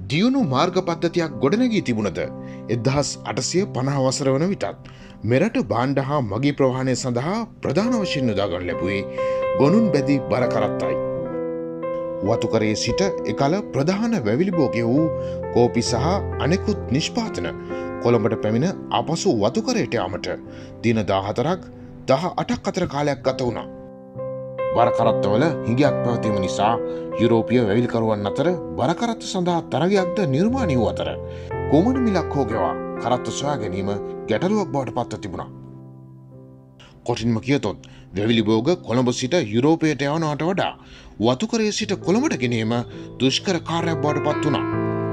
දියුණු මාර්ග පද්ධතියක් ගොඩනැගී තිබුණද 1850 වසර වන විටත් මෙරට භාණ්ඩ හා මගී ප්‍රවාහනය සඳහා ප්‍රධාන වශයෙන් යොදාගනු ලැබුවේ ගොනුන් බැඳි බර කරත්තයි. වතුකරයේ සිට එකල ප්‍රධාන වැවිලි භෝගය වූ කෝපි සහ අනෙකුත් නිෂ්පාදන කොළඹට පැමිණ ආපසු වතුකරයට යාමට දින 14ක් 18ක් අතර කාලයක් ගත වුණා. බර කරත්තවල හිඟයක් පැවතීම නිසා යුරෝපීය වැවිලිකරුවන් අතර බර කරත්ත සඳහා තරගයක්ද නිර්මාණය වූ අතර කොමන මිලක් හෝ ගෙවා කරත්ත සොයා ගැනීම ගැටලුවක් බවට පත්ව තිබුණා. කොටින්ම කියතොත් වැවිලි භෝග කොළඹ සිට යුරෝපයට යවනවට වඩා වතුකරයේ සිට කොළඹට ගෙනීම දුෂ්කර කාර්යයක් බවට පත් වුණා.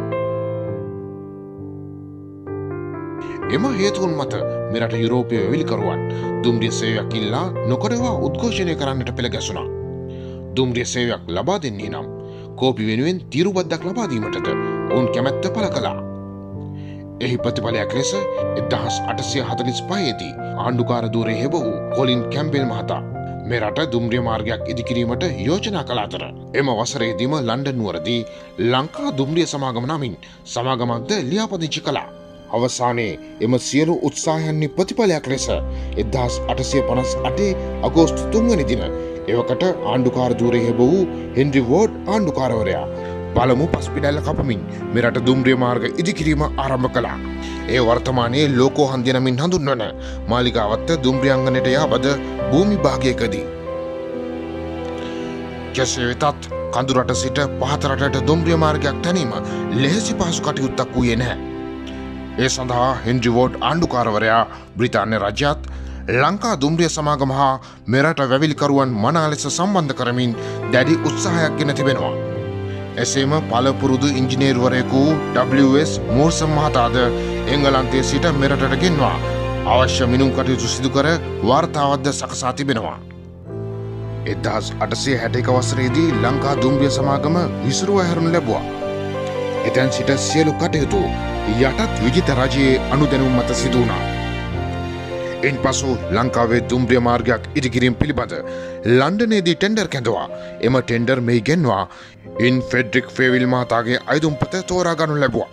එම හේතුන් මත මෙරට යුරෝපීය වැවිලිකරුවන් දුම්රිය සේවයක් ඉල්ලා නොකඩවා උද්ඝෝෂණය කරන්නට පෙළ ගැසුණා. දුම්රිය සේවයක් ලබා දෙන්නේ නම් කෝපි වෙනුවෙන් තීරුබද්දක් ලබා දීමටද ඔවුන් කැමැත්ත පළ කළා. එහි ප්‍රතිඵලයක් ලෙස 1845 දී ආණ්ඩුකාර ධූරයේ හෙබ වූ කොලින් කැම්බෙල් මහතා මෙරට දුම්රිය මාර්ගයක් ඉදිකිරීමට යෝජනා කළ අතර එම වසරේදීම ලන්ඩන් නුවරදී ලංකා දුම්රිය සමාගම නමින් සමාගමක්ද ලියාපදිංචි කළා. අවසානයේ එම සියලු උත්සාහයන්හි ප්‍රතිඵලයක් ලෙස 1858 අගෝස්තු 3 වෙනි දින එවකට ආණ්ඩුකාර ධූරයේ හෙබ වූ හෙන්රි වෝඩ් ආණ්ඩුකාරවරයා පළමු පස්පිඩැල්ල කපමින් මෙරට දුම්රිය මාර්ග ඉදිකිරීම ආරම්භ කළා. ඒ වර්තමානයේ ලෝකෝහන්දිය නමින් හඳුන්වන මාලිගාවත්ත දුම්රියංගනයට යාබද භූමි භාගයකදී. කෙසේ වෙතත් කඳුරට සිට පහත රටට දුම්රිය මාර්ගයක් තැනීම ලෙහෙසි පහසු කටයුත්තක් වූයේ නැහැ. ඒ සඳහා හෙන්රි වෝඩ් ආණ්ඩුකාරවරයා බ්‍රිතාන්‍ය රජයත් ලංකා දුම්රිය සමාගම හා මෙරට වැවිලිකරුවන් මනා ලෙස සම්බන්ධ කරමින් දැඩි උත්සාහයක් ගෙන තිබෙනවා. එසේම පළපුරුදු ඉංජිනේරුවරයෙකු W.S. මෝර්සන් මහතාද එංගලන්තයේ සිට මෙරටට ගෙන්වා අවශ්‍ය මිනුම් කටයුතු සිදු කර වාර්තාවක්ද සකසා තිබෙනවා. 1861 වසරේදී ලංකා දුම්රිය සමාගම විසිරුවා හැරනු ලැබුවා. එතැන් සිට සියලු කටයුතු යටත් විජිත රජයේ අනුදැනුම් මත සිදු වුණා. ඉන්පසු ලංකාවේ දුම්රිය මාර්ගයක් ඉදිකිරීම පිළිබඳ ලන්ඩනයේදී ටෙන්ඩර් කැඳවා එම ටෙන්ඩර් මෙහි ගෙන්වා ඉන් ෆෙඩරික් ෆේවිල් මහතාගේ අයදුම්පත තෝරා ගනු ලැබුවා.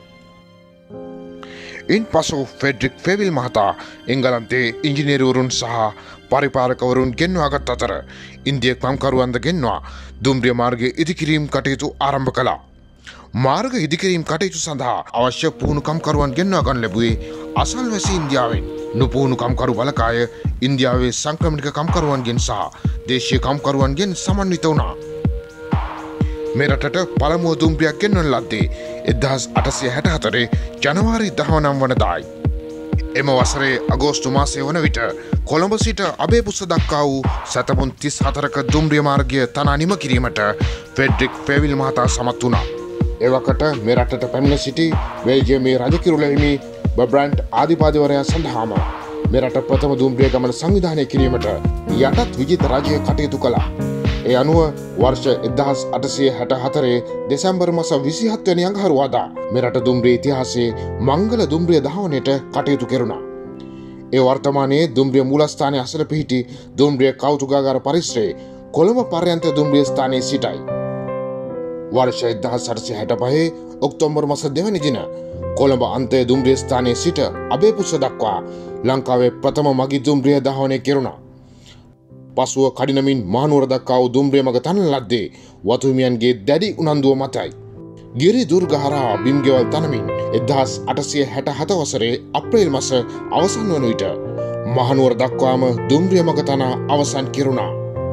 ඉන්පසු ෆෙඩරික් ෆේවිල් මහතා එංගලන්තයේ ඉංජිනේරුවරුන් සහ පරිපාලකවරුන් ගෙන්වාගත් අතර ඉන්දිය කම්කරුවන්ද ගෙන්වා දුම්රිය මාර්ගයේ ඉදිකිරීම කටයුතු ආරම්භ කළා. මාර්ග ඉදිකිරීම කටයුතු සඳහා අවශ්‍ය පුහුණු කම්කරුවන් ගෙන්වා ගන්න ලැබුවේ අසල්වැසි ඉන්දියාවෙන්. නුපුහුණු කම්කරු බලකාය ඉන්දියාවේ සංක්‍රමණික කම්කරුවන්ගෙන් සහ දේශීය කම්කරුවන්ගෙන් සමන්විත වුණා. මෙරටට පළමුව දුම්රියක් ගෙන්වන ලද්දේ 1864 ජනවාරි 19 වනදායි. එම වසරේ අගෝස්තු මාසය වන විට කොළඹ සිට අබේපුස්ස දක්වා වූ සැතපුම් 34ක දුම්රිය මාර්ගය තනා නිම කිරීමට ෆෙඩරික් ෆේවිල් මහතා සමත් වුණා. එවකට මෙරටට පැමිණ සිටි බෙල්ජියමේ රජකිරුළ හිමි බබ්‍රන්ට් ආදිපාදිවරයා සඳහාම මෙරට ප්‍රථම දුම්රිය ගමන සංවිධානය කිරීමට යටත් විජිත රජය කටයුතු කළා. ඒ අනුව වර්ෂ 1864 දෙසැම්බර් මාස 27 වැනි අඟහරුවාදා මෙරට දුම්රිය ඉතිහාසයේ මංගල දුම්රිය දහවනයට කටයුතු කෙරුණා. ඒ වර්තමානයේ දුම්රිය මූලස්ථානයේ අසල පිහිටි දුම්රිය කෞතුකාගාර පරිසරයේ කොළඹ පර්යන්ත දුම්රිය ස්ථානයේ සිටයි. වර්ෂ 1865 ඔක්තෝබර් මාස 2 වෙනි දින කොළඹ අන්තය දුම්රිය ස්ථානයේ සිට අබේපුස්ස දක්වා ලංකාවේ ප්‍රථම මගී දුම්රිය දහවනය කෙරුණා. පසුව කඩිනමින් මහනුවර දක්වා වූ දුම්රිය මඟ තනන ලද්දේ වතුහිමියන්ගේ දැඩි උනන්දුව මතයි. ගිරි දුර්ග හරහා බිම්ගෙවල් තනමින් 1867 වසරේ අප්‍රේල් මාස අවසන් වන විට මහනුවර දක්වාම දුම්රිය මඟ තනා අවසන් කෙරුණා.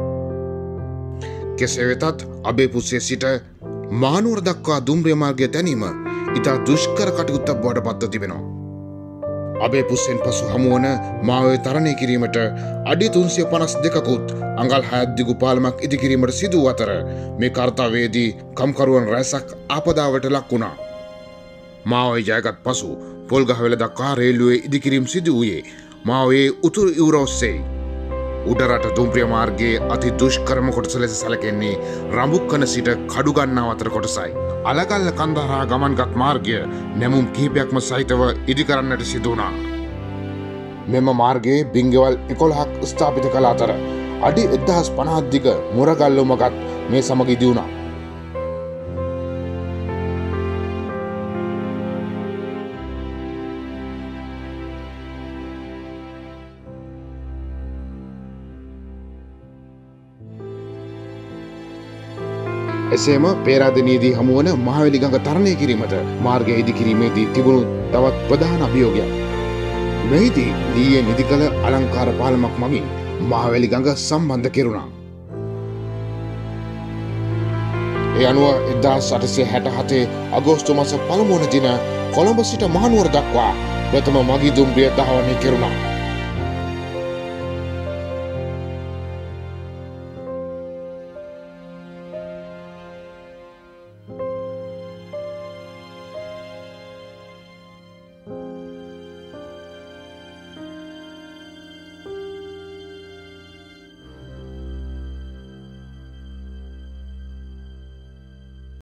කෙසේ වෙතත් අබේපුස්සේ සිට මහනුවර දක්වා දුම්රිය මාර්ගය තැනීම ඉතා දුෂ්කර කටයුත්තක් බවට පත්ව තිබෙනවා. අබේපුස්සෙන් පසු හමුවන මාවය තරණය කිරීමට අඩි 352කුත් අඟල් 6ක් දිගු පාලමක් ඉදිකිරීමට සිදු වූ අතර මේ කර්තව්‍යයේදී කම්කරුවන් රැසක් ආපදාවට ලක් වුණා. මාවය ජයගත් පසු පොල්ගහවෙල දක්වා රේල්ුවේ ඉදිකිරීම සිදු වූයේ මාවයේ උතුරු ඉවුර ඔස්සේ. උඩරට දුම්රිය මාර්ගයේ අති දුෂ්කරම කොටස ලෙස සැලකෙන්නේ රඹුක්කන සිට කඩුගන්නාව අතර කොටසයි. අලගල්ල කන්ද හරහා ගමන්ගත් මාර්ගය නැමුම් කිහිපයක්ම සහිතව ඉදි කරන්නට සිදු වුණා. මෙම මාර්ගයේ බිංගෙවල් 11ක් ස්ථාපිත කළ අතර අඩි 1050ක් දිග මුරගල්ලුමගත් මේ සමග ඉදි වුණා. එසේම පේරාදෙණියේදී හමුවන මහවැලි ගඟ තරණය කිරීමට මාර්ගය ඉදි කිරීමේදී තිබුණු තවත් ප්‍රධාන අභියෝගයක්. මෙහිදී ලීයේ නිදි කළ අලංකාර පාලමක් මගින් මහවැලි ගඟ සම්බන්ධ කෙරුණා. ඒ අනුව 1867 අගෝස්තු මාස 1 වන දින කොළඹ සිට මහනුවර දක්වා ප්‍රථම මගී දුම්රිය දහවනය කෙරුණා.